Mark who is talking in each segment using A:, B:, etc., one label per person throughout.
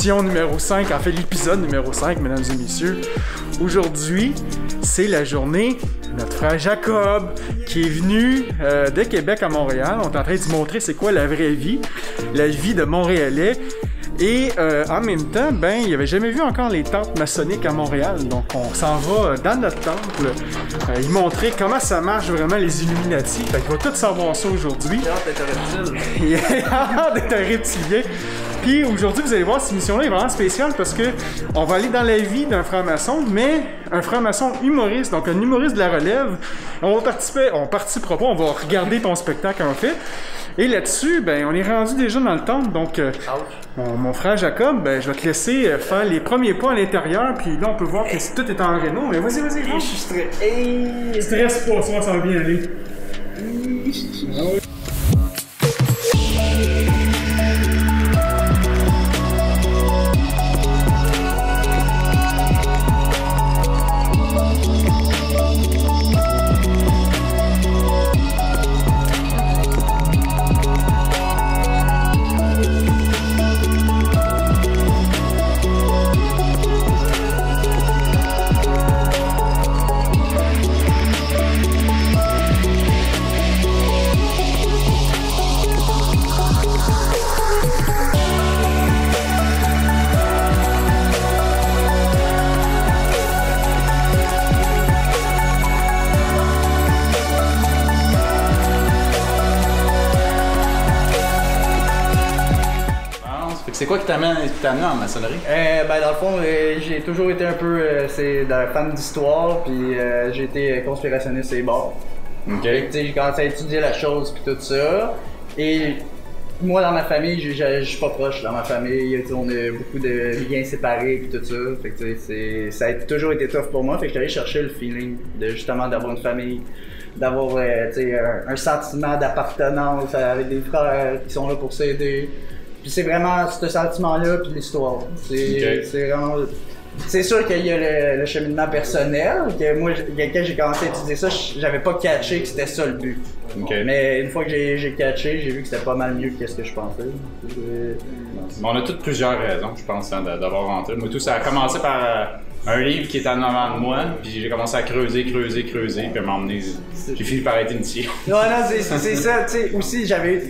A: l'émission numéro 5, en fait l'épisode numéro 5, mesdames et messieurs. Aujourd'hui, c'est la journée de notre frère Jacob qui est venu de Québec à Montréal. On est en train de se montrer c'est quoi la vraie vie, la vie de Montréalais. Et en même temps, ben, il n'avait jamais vu encore les temples maçonniques à Montréal. Donc, on s'en va dans notre temple, y montrer comment ça marche vraiment les Illuminati. Fait qu'il va tout savoir ça aujourd'hui.
B: Il a hâte d'être un reptile.
A: Il a hâte d'être un reptilien. Puis aujourd'hui, vous allez voir, cette émission-là est vraiment spéciale parce que on va aller dans la vie d'un franc-maçon, mais un franc-maçon humoriste, donc un humoriste de la relève. On participera pas, on va regarder ton spectacle en fait. Et là-dessus, ben, on est rendu déjà dans le temple, donc mon frère Jacob, ben, je vais te laisser faire les premiers pas à l'intérieur, puis là, on peut voir que tout est en réno, mais vas-y, vas-y,
B: Je suis stressé.
A: stresse pas, ça va bien aller.
C: C'est quoi qui t'a amené en maçonnerie?
B: Ben dans le fond, j'ai toujours été un peu fan d'histoire, puis j'ai été conspirationniste et bords.
C: Ok.
B: J'ai commencé à étudier la chose puis tout ça. Et moi dans ma famille, je suis pas proche dans ma famille. On a beaucoup de liens séparés puis tout ça. Fait que ça a toujours été tough pour moi. Fait que j'allais chercher le feeling de justement d'avoir une famille, d'avoir un sentiment d'appartenance avec des frères qui sont là pour s'aider. Puis c'est vraiment ce sentiment-là puis l'histoire. C'est vraiment. C'est sûr qu'il y a le cheminement personnel, que moi, quand j'ai commencé à étudier ça, j'avais pas catché que c'était ça le but.
C: Okay.
B: Mais une fois que j'ai catché, j'ai vu que c'était pas mal mieux que ce que je pensais.
C: On a toutes plusieurs raisons, je pense, hein, d'avoir rentré. Moi, tout ça a commencé par un livre qui était en avant de moi, puis j'ai commencé à creuser, puis à m'emmener. J'ai fini par être initié.
B: Non, c'est ça, tu sais, aussi,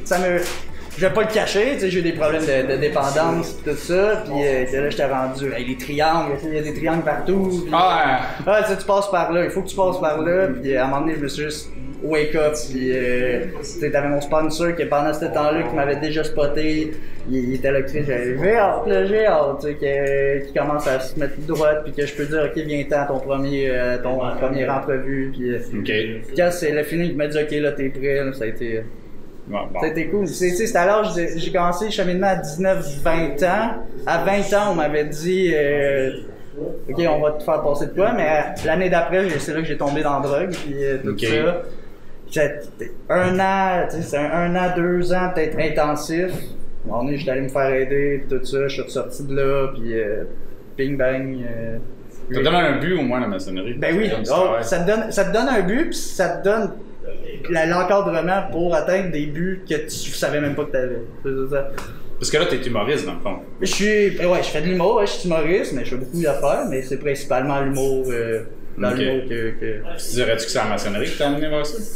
B: je vais pas le cacher, j'ai eu des problèmes de dépendance et tout ça, puis là j'étais rendu avec les triangles, il y a des triangles partout. Pis, tu passes par là, il faut que tu passes par là, puis à un moment donné je me suis juste wake up, puis t'avais mon sponsor qui pendant ce temps-là qui m'avait déjà spoté, il était là, j'ai hâte, qui commence à se mettre droite, puis que je peux dire ok viens-t'en ton première entrevue, puis quand c'est le feeling qui m'a dit ok là t'es prêt, là, ça a été.
C: Bon.
B: C'était cool. C'est à l'âge, j'ai commencé le cheminement à 19-20 ans. À 20 ans, on m'avait dit ok, on va te faire passer de quoi, mais l'année d'après, c'est là que j'ai tombé dans la drogue, puis tout ça. C'était un an, 2 ans peut-être intensif. À un moment donné, j'étais allé me faire aider, tout ça, je suis ressorti de là, puis ping bang.
C: Ça te donne un but au moins la maçonnerie?
B: Ben oui, ça te donne un but, puis ça te donne l'encadrement pour atteindre des buts que tu savais même pas que t'avais. C'est ça.
C: Parce que là, t'es humoriste dans le fond.
B: Je fais de l'humour, je suis humoriste, mais je fais beaucoup d'affaires, mais c'est principalement l'humour dans l'humour que...
C: Tu dirais-tu que c'est la maçonnerie qui t'a amené vers ça?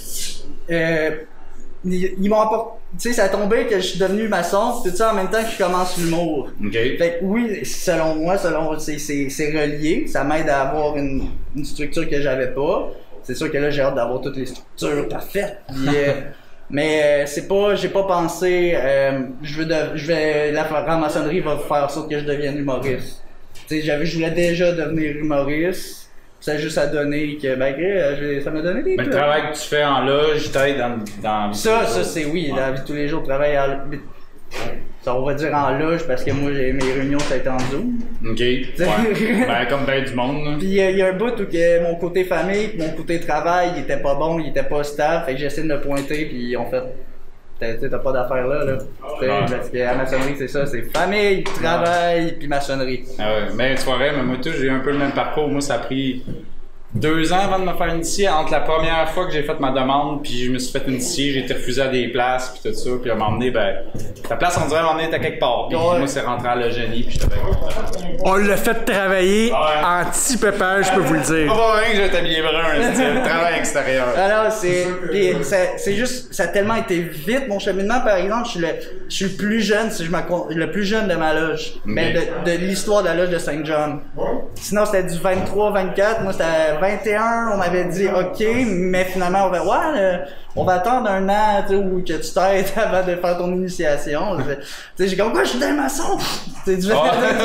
B: Ils m'ont apporté... Tu sais, ça a tombé que je suis devenu maçon, tout ça en même temps que je commence l'humour.
C: Okay.
B: Fait que oui, selon moi, c'est relié, ça m'aide à avoir une structure que j'avais pas. C'est sûr que là, j'ai hâte d'avoir toutes les structures parfaites. Mais c'est pas, j'ai pas pensé, la franc-maçonnerie va faire en sorte que je devienne humoriste. Tu sais, je voulais déjà devenir humoriste. Ça a juste à donner que, ça m'a donné des
C: trucs. Le travail que tu fais en loge t'aide dans
B: ça, c'est oui, dans la vie de tous les jours, travailler ça, on va dire en loge parce que moi, mes réunions, ça a été en Zoom.
C: Ok. Ouais. Comme ben du monde. Là.
B: Puis il y a un bout où que mon côté famille, mon côté travail, il était pas bon, il était pas stable. Fait que j'essaie de me pointer, puis ils ont fait. T'as pas d'affaires là. Parce que la maçonnerie, c'est ça, c'est famille, travail, puis maçonnerie.
C: Ah ouais, mais tu vois, mais moi tout, j'ai eu un peu le même parcours. Moi, ça a pris 2 ans avant de me faire initier, entre la première fois que j'ai fait ma demande, puis je me suis fait initier, j'ai été refusé à des places, puis tout ça, puis à m'emmener, ben, la place, on dirait m'emmener à quelque part, puis moi, c'est rentré à l'Eugénie, puis j'étais bien content.
A: On l'a fait travailler en petit pépère, je peux vous le dire.
C: Pas rien que j'ai été habillé brun, c'est le travail extérieur.
B: Alors, c'est juste, ça a tellement été vite, mon cheminement, par exemple, je suis le plus jeune, si je le plus jeune de ma loge, mais de l'histoire de la loge de Saint-John. Sinon, c'était du 23-24, moi, c'était 21, on m'avait dit OK, mais finalement, on va attendre 1 an, tu sais, où que tu t'aides avant de faire ton initiation. Tu sais, j'ai comme quoi, je suis un maçon! C'est des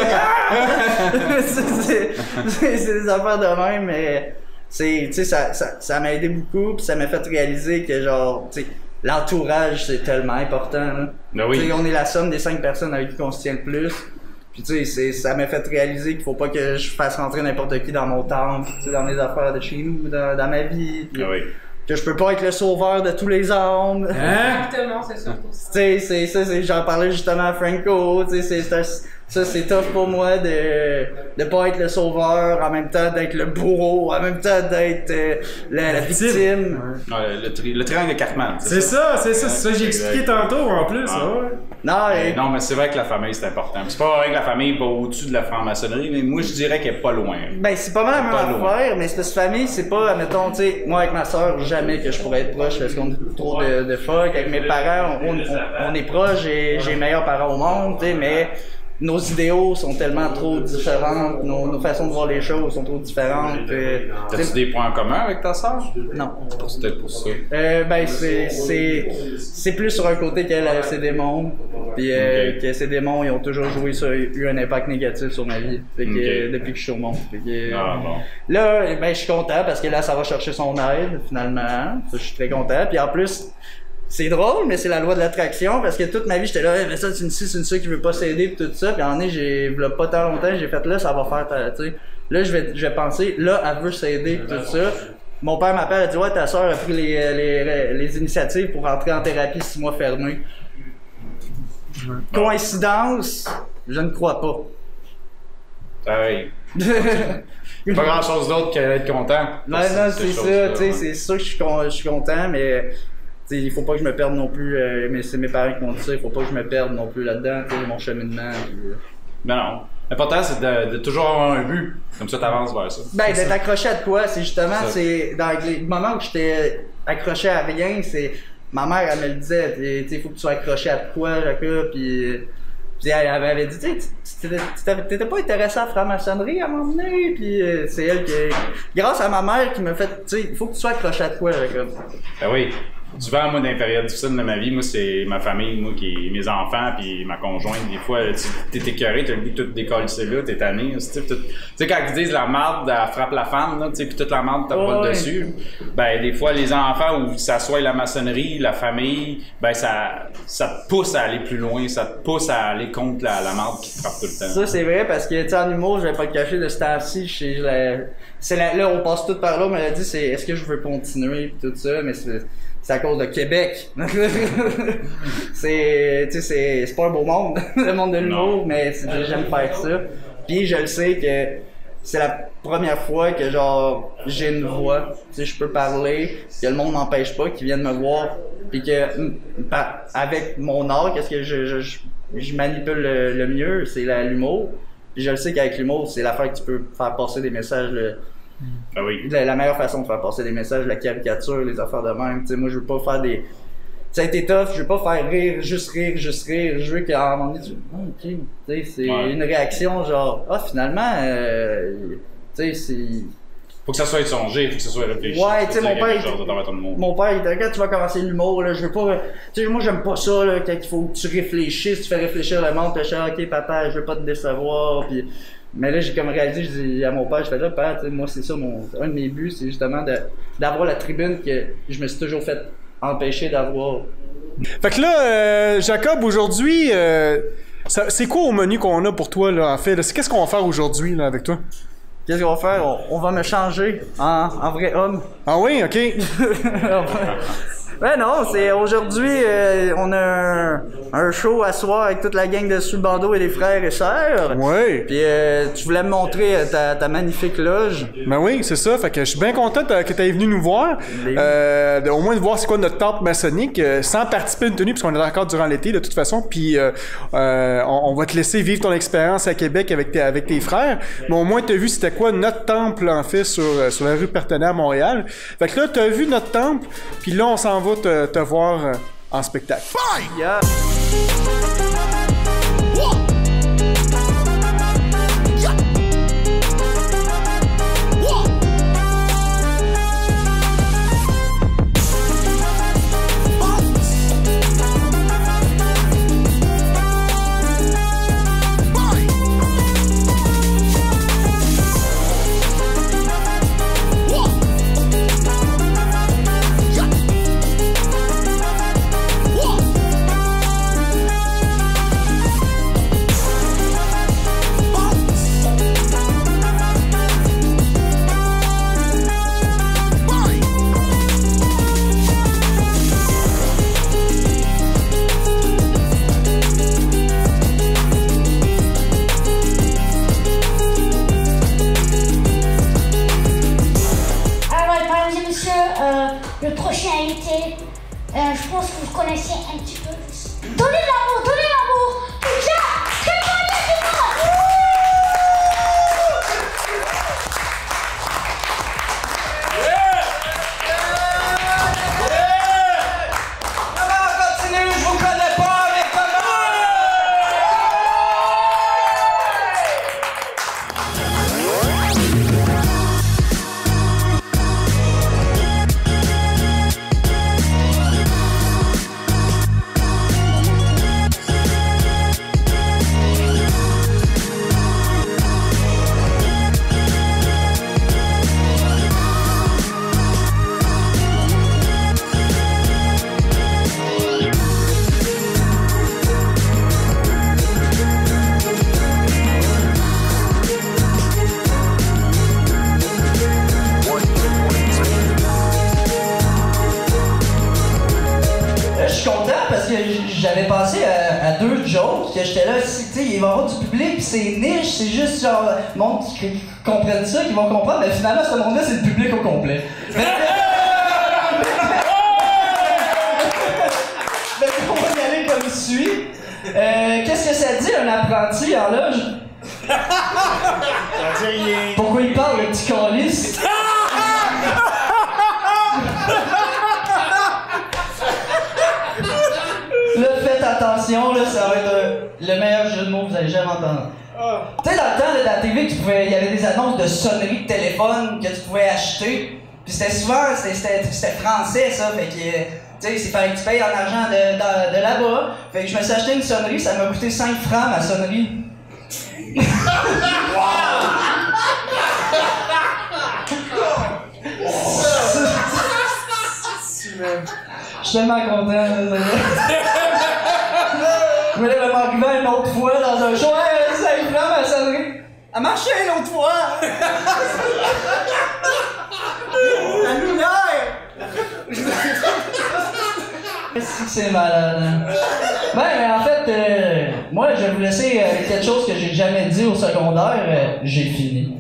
B: affaires de même, mais tu sais, ça m'a aidé beaucoup, puis ça m'a fait réaliser que, genre, tu sais, l'entourage, c'est tellement important, là.
C: Ben oui.
B: Tu sais, on est la somme des 5 personnes avec qui on se tient le plus. Puis tu sais, ça m'a fait réaliser qu'il faut pas que je fasse rentrer n'importe qui dans mon temple, tu sais, dans mes affaires de chez nous, dans ma vie. Puis, que je peux pas être le sauveur de tous les hommes.
D: Exactement, c'est surtout ça.
B: Tu sais, j'en parlais justement à Franco, tu sais, c'est tough pour moi de pas être le sauveur, en même temps d'être le bourreau, en même temps d'être la victime.
C: Le triangle de Cartman.
A: C'est ça, j'ai expliqué tantôt en plus.
B: Non,
C: mais c'est vrai que la famille, c'est important. C'est pas vrai que la famille va au-dessus de la franc-maçonnerie, mais moi, je dirais qu'elle est pas loin.
B: Ben, c'est pas mal la même affaire, mais cette famille, c'est pas, admettons, tu sais, moi avec ma soeur, jamais que je pourrais être proche parce qu'on a trop de fuck. Avec mes parents, on est proches, j'ai les meilleurs parents au monde, tu sais, mais nos idéaux sont tellement trop différentes, nos façons de voir les choses sont trop différentes.
C: T'as-tu des points en commun avec ta sœur?
B: Non.
C: C'est peut-être pour ça.
B: Ben, c'est plus sur un côté qu'elle a ses démons, puis que ces démons, ils ont toujours eu un impact négatif sur ma vie, depuis que je suis au monde. Là, ben, je suis content parce que là, ça va chercher son aide, finalement. Je suis très content. Puis en plus, c'est drôle, mais c'est la loi de l'attraction, parce que toute ma vie, j'étais là, mais ça, c'est une fille qui veut pas s'aider, pis tout ça, puis en année, pas tant longtemps, j'ai fait là, ça va faire, tu sais. Là, je vais penser, là, elle veut s'aider, pis tout ça. Mon père m'appelle, elle dit, ouais, ta soeur a pris les initiatives pour rentrer en thérapie 6 mois fermés. Coïncidence? Je ne crois pas.
C: Oui. Pas grand chose d'autre qu'être content.
B: Non, c'est ça, tu sais, c'est sûr que je suis content, mais t'sais, il faut pas que je me perde non plus, mais c'est mes parents qui m'ont dit ça, il faut pas que je me perde non plus là-dedans, mon cheminement.
C: Non. L'important, c'est de toujours avoir un but. Comme ça, t'avances vers ça.
B: Ben, d'être accroché à de quoi, c'est justement, c'est dans les moments où j'étais accroché à rien, c'est. Ma mère, elle me le disait, il faut que tu sois accroché à de quoi, Jacob, puis elle m'avait dit, tu t'étais pas intéressé à la franc-maçonnerie à un moment donné, puis c'est elle qui, grâce à ma mère, qui m'a fait, il faut que tu sois accroché à de quoi, Jacob.
C: Ben oui. Souvent, moi, dans les périodes difficiles de ma vie, moi, c'est ma famille, moi, mes enfants, puis ma conjointe. Des fois, t'es écœuré, t'as le goût de tout décoller là, t'es tanné. Tu sais, quand ils disent la marde, elle frappe la femme, là, puis toute la marde, t'as pas dessus. Ben, des fois, les enfants, où ça soit la maçonnerie, la famille, ben, ça te pousse à aller plus loin, ça te pousse à aller contre la marde qui te frappe tout le temps.
B: Ça, c'est vrai, parce que, tu sais, en humour, je vais pas le cacher, de ce temps-ci, là, on passe tout par là, on m'a dit, c'est est-ce que je veux continuer, pis tout ça, mais c'est à cause de Québec. C'est pas un beau monde, le monde de l'humour, mais j'aime faire ça. Puis je le sais que c'est la première fois que genre j'ai une voix, tu sais, je peux parler, que le monde m'empêche pas, qu'ils viennent me voir, puis que avec mon art, qu'est-ce que je manipule le mieux, c'est l'humour. Puis je le sais qu'avec l'humour, c'est l'affaire que tu peux faire passer des messages.
C: Ah oui.
B: La meilleure façon de faire passer des messages, la caricature, les affaires de même. T'sais, moi, je veux pas faire des. Ça a été tough, je veux pas faire rire. Je veux qu'à un moment donné, ok. T'sais, c'est une réaction genre, finalement, tu sais, c'est.
C: Faut que ça soit songé, faut que ça soit réfléchi.
B: Ouais, tu sais, mon père, il était quand tu vas commencer l'humour, là, je veux pas. Tu sais, moi, j'aime pas ça, là, quand il faut que tu réfléchisses, tu fais réfléchir le monde, tu fais, ok, papa, je veux pas te décevoir, puis. Mais là, j'ai comme réalisé, je dis à mon père, je fais là, père, moi, c'est ça, un de mes buts, c'est justement d'avoir la tribune que je me suis toujours fait empêcher d'avoir.
A: Fait que là, Jacob, aujourd'hui, c'est quoi au menu qu'on a pour toi, là, en fait? Qu'est-ce qu'on va faire aujourd'hui, là, avec toi?
B: Qu'est-ce qu'on va faire? On va me changer en vrai homme.
A: Ah oui, ok.
B: Ben non, c'est aujourd'hui, on a un show à soir avec toute la gang de Sous le bandeau et des frères et sœurs.
A: Ouais.
B: Puis tu voulais me montrer ta magnifique loge.
A: Ben oui, c'est ça. Fait que je suis bien content que tu aies venu nous voir. Au moins de voir c'est quoi notre temple maçonnique, sans participer à une tenue, puisqu'on est encore durant l'été de toute façon. Puis on va te laisser vivre ton expérience à Québec avec tes frères. Mais au moins, tu as vu c'était quoi notre temple, en fait, sur la rue Partenay à Montréal. Fait que là, tu as vu notre temple, puis là, on s'en va te voir en spectacle.
B: Yeah.
E: Le prochain invité, je pense que vous connaissez un petit peu. Donnez l'amour, donnez l'amour. Jack Trépanier du monde.
B: Comment continue, je vous connais pas, mais j'avais pensé à deux jokes, que j'étais là, tu sais, il va y avoir du public, pis c'est niche, c'est juste genre, le monde qui comprenne ça, qui vont comprendre, mais finalement, ce monde-là, c'est le public au complet. Mais on va y aller comme suit. Qu'est-ce que ça dit, un apprenti en loge?
A: Ça dit rien.
B: Pourquoi il parle, le petit calice? Là, faites attention, là, ça va être le meilleur jeu de mots que vous allez jamais entendre. Tu sais, dans le temps, là, dans la TV, il y avait des annonces de sonnerie de téléphone que tu pouvais acheter. Puis c'était souvent, c'était français, ça. Fait que, tu sais, c'est fallait que tu payes en argent de là-bas. Fait que je me suis acheté une sonnerie, ça m'a coûté 5 francs, ma sonnerie. Je suis tellement content. Je me lève m'arriver une autre fois dans un show. Hey, 5 francs, ma sonnerie. Elle marchait l'autre fois. La lumière. C'est malade. Hein? Ben, mais en fait, moi, je vais vous laisser quelque chose que j'ai jamais dit au secondaire. J'ai fini.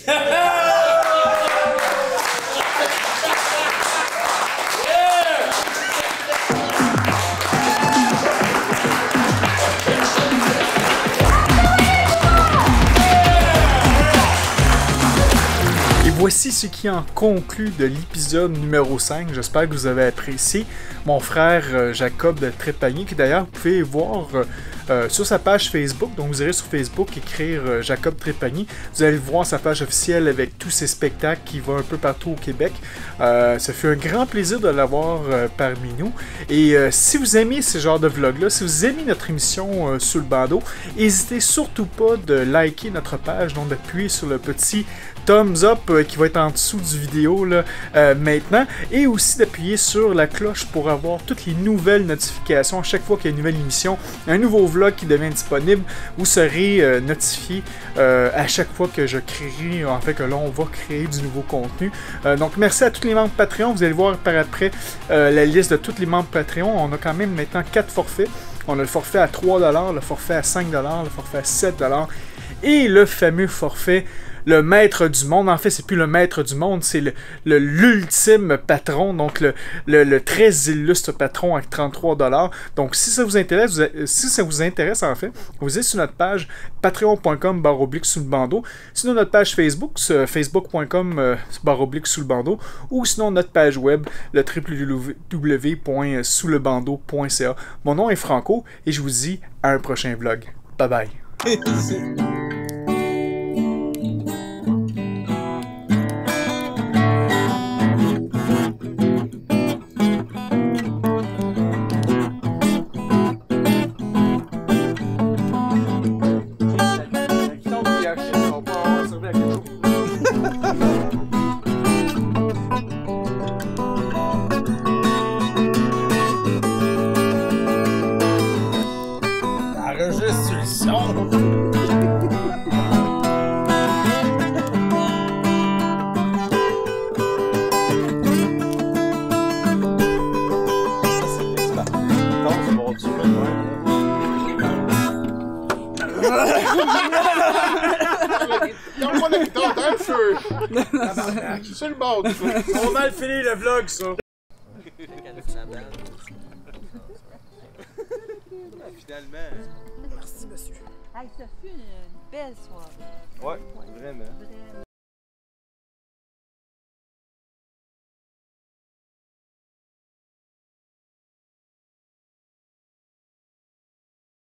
A: Voici ce qui en conclut de l'épisode numéro 5. J'espère que vous avez apprécié. Mon frère Jacob Trépanier, qui d'ailleurs vous pouvez voir sur sa page Facebook. Donc vous irez sur Facebook écrire Jacob Trépanier. Vous allez voir sa page officielle avec tous ses spectacles qui vont un peu partout au Québec. Ça fait un grand plaisir de l'avoir parmi nous. Et si vous aimez ce genre de vlog-là, si vous aimez notre émission Sous le bandeau, n'hésitez surtout pas de liker notre page, donc d'appuyer sur le petit thumbs up qui va être en dessous du vidéo là, maintenant, et aussi d'appuyer sur la cloche pour avoir toutes les nouvelles notifications à chaque fois qu'il y a une nouvelle émission, un nouveau vlog vlog qui devient disponible. Vous serez notifié à chaque fois que je créerai, en fait que là on va créer du nouveau contenu. Donc merci à tous les membres Patreon. Vous allez voir par après la liste de tous les membres Patreon. On a quand même maintenant 4 forfaits. On a le forfait à 3$, le forfait à 5$, le forfait à 7$ et le fameux forfait le maître du monde. En fait, c'est plus le maître du monde, c'est l'ultime patron, donc le très illustre patron avec 33$. Donc, si ça vous intéresse, en fait, vous êtes sur notre page patreon.com/sous-le-bandeau, sinon notre page Facebook, facebook.com/sous-le-bandeau, ou sinon notre page web, le www.souslebandeau.ca. Mon nom est Franco et je vous dis à un prochain vlog. Bye bye.
B: Enregistre sur le son.
A: C'est le bord du feu. On va mal finir le vlog, ça.
F: Finalement.
G: Merci, monsieur. Hey, ça fut une belle soirée.
F: Ouais, vraiment.